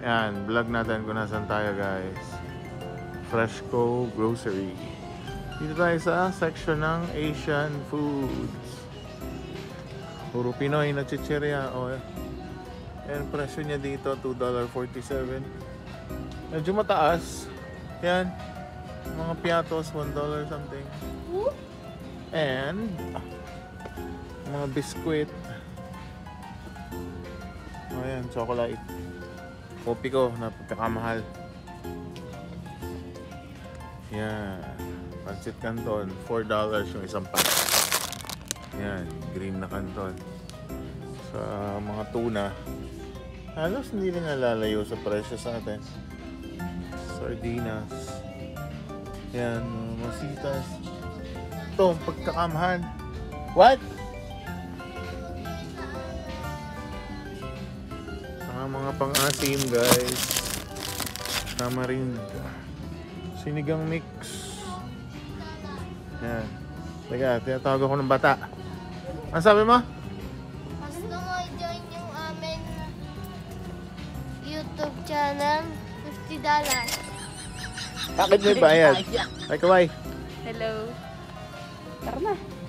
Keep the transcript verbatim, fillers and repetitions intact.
Yan, vlog natin kung nasan tayo guys. Freshco Grocery. Dito tayo sa section ng Asian Foods. Puro Pinoy na chichirya. O, yan, presyo niya dito, two dollars and forty-seven cents. Medyo mataas. Yan. Mga piatos, one dollar something. And mga biskwit. Ayan, chocolate. Kopi ko na pagkakamahal. Yan. Pancit Canton, four dollars yung isang pack. Yan, green na canton. Sa mga tuna, halos hindi rin nalalayo sa presyo sa atin. Sardinas. Yan, masitas. Ito, pagkakamahal. What? Ang mga pang-asim guys. Tamarind. Sinigang mix. Yan. Teka, tinatawag ako ng bata. Ano sabi mo? Gusto mo i-join yung amin YouTube channel? fifty dollars. Bakit may bayad? Ay, kaway. Hello. Tara na.